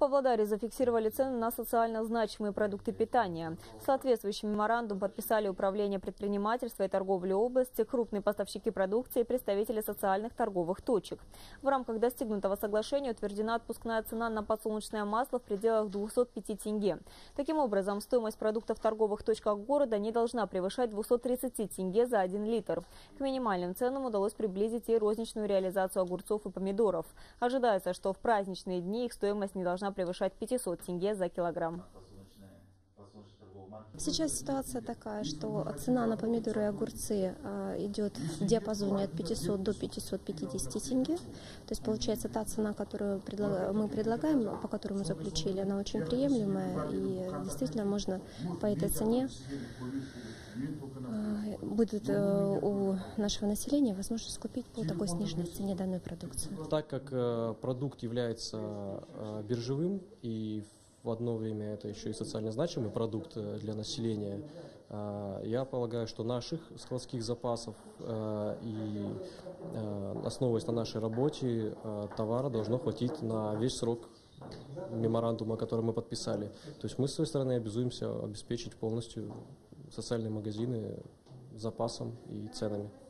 Павлодаре зафиксировали цены на социально значимые продукты питания. Соответствующий меморандум подписали Управление предпринимательства и торговли области, крупные поставщики продукции и представители социальных торговых точек. В рамках достигнутого соглашения утверждена отпускная цена на подсолнечное масло в пределах 205 тенге. Таким образом, стоимость продуктов в торговых точках города не должна превышать 230 тенге за 1 литр. К минимальным ценам удалось приблизить и розничную реализацию огурцов и помидоров. Ожидается, что в праздничные дни их стоимость не должна превышать 500 тенге за килограмм. Сейчас ситуация такая, что цена на помидоры и огурцы идет в диапазоне от 500 до 550 тенге. То есть получается та цена, которую мы предлагаем, по которой мы заключили, она очень приемлемая. И действительно можно по этой цене будет у нашего населения возможность купить по такой сниженной цене данную продукцию. Так как продукт является биржевым и в одно время это еще и социально значимый продукт для населения, я полагаю, что наших складских запасов и основываясь на нашей работе товара должно хватить на весь срок меморандума, который мы подписали. То есть мы с своей стороны обязуемся обеспечить полностью социальные магазины запасом и ценами.